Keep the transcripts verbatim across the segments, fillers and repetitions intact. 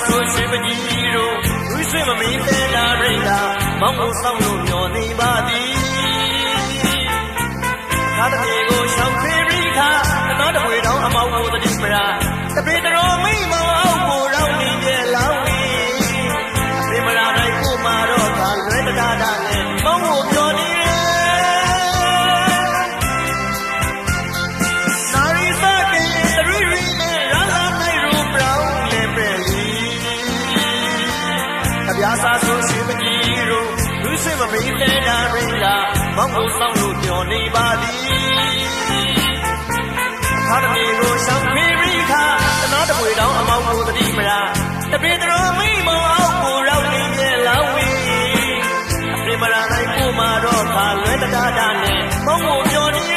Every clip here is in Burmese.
ဆိုရွှေပကြီးတို့လူရွှေမမီးလဲလာရိတ်လာမောင်းဖို့ဆောင်လို့မျောနေပါသည်ခါတပြေကိုရှောင်းဖေးပြီးခါတော်တပွေတော်အမောက်ကိုတတိပရာတပေတော်မိမောင်အောင်ကိုရောက်နေကြလောင်းနေအပေမလာနိုင်ကိုမာတော့သာလွဲတတာတာနဲ့မောင်းကိုမျောနေပြာစာဆိုရွှေပကြီးတို့လူရွှေမမီးလဲတာရိတ်လာမောင်းကိုဆောင်လို့ညော်နေပါသည်ခါတမီကိုရှောင်းဖေးပြီးခါတနာတပွေတောင်အမောက်ကိုတတိမရာတပေတော်မိမောင်အောင်ကိုရောက်နေပြဲလောင်းဝေးအပြမရာနိုင်ကိုမာတော့ခါလွဲတတာတာနဲ့မောင်းကိုညော်နေ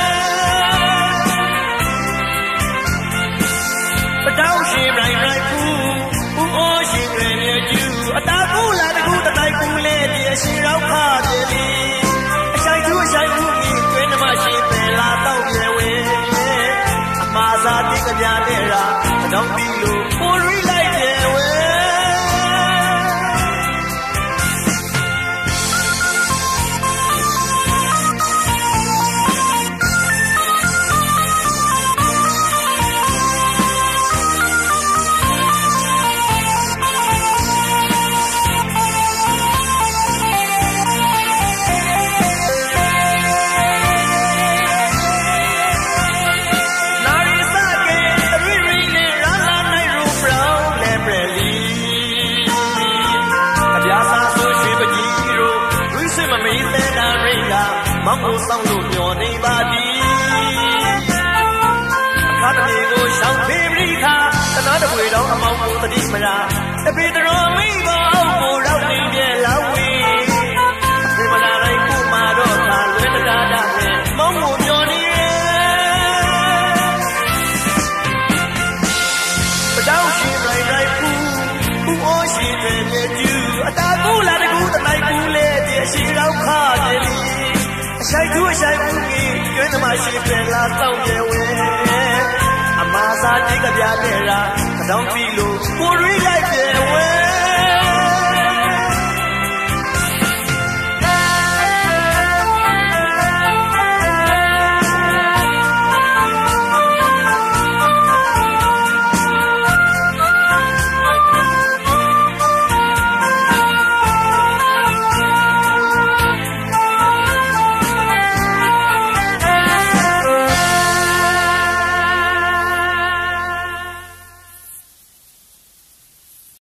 ပတောင်းရှင်ရိုင်ရိုင်ဖူးဦးအိုးရှင်ရဲ့မြေကျူအတာကူလာတကူတတိုက်ကူလဲတည်းရှင်ရောက်ခါတယ်လေအဆိုင်ကျူးအဆိုင်ကူကြီးတွင်နမရှိပဲလာတော့ပြေဝဲအမာစာတိကပြတဲ့ရာတော့ပြီးလို့ပိုရီလိုက်တယ်ဝဲမောင်းကိုဆောင်လို့ညော်နေပါသည်အခါတပြေကိုရှောင်းဖေးပြီးခါတနာတပွေတော်အမောက်ကိုတတိမရာတပေတော်မိမောင်အောင်ကိုရောက်နေပြဲလောင်းဝေးအဖေမလာတိုင်းကိုမာတော့ခါလွဲတတာတာနဲ့မောင်းကိုညော်နေပတောင်းရှင်ရိုင်ရိုင်ဖူးဦးအိုးရှင်ရဲ့မြေကျူအတာကူလာတကူတလိုက်ကူလဲတည်းရှိတော့ခါတယ်လေအဆိုင်ကျူးအဆိုင်ကူကြီးကျွန်းသမားရှိပဲလာတော့ပြေဝဲအမာစာတိကပြတဲ့ရာတောင်းပြီးလို့ကိုရီလိုက်